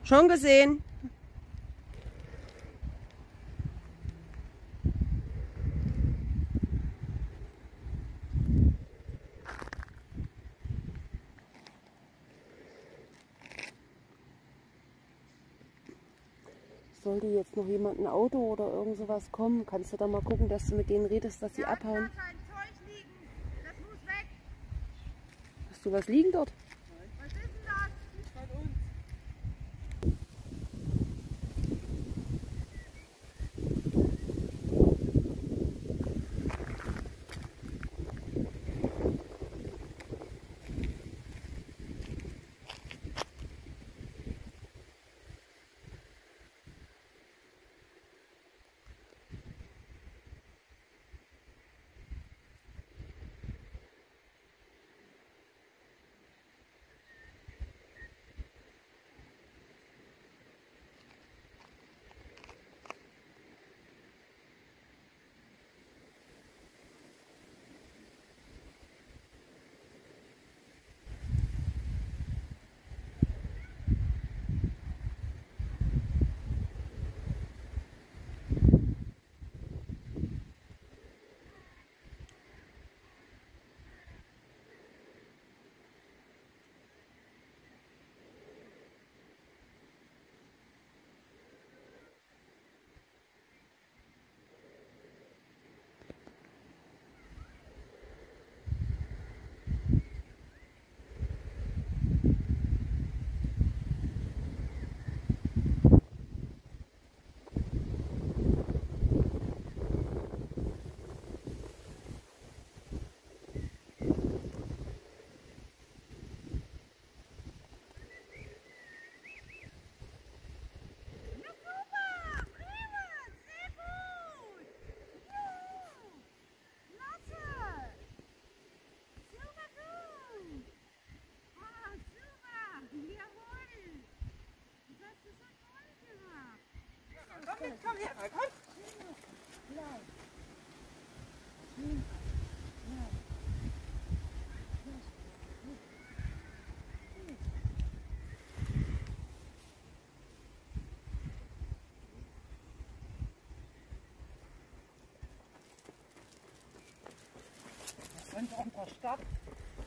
Schon gesehen. Sollte jetzt noch jemand ein Auto oder irgend sowas kommen, kannst du da mal gucken, dass du mit denen redest, dass sie abhauen. Da kein Zeug liegen. Das muss weg. Hast du was liegen dort? Was ist denn das? Nicht von uns. Komm her, komm! Das könnte auch ein paar Stadt.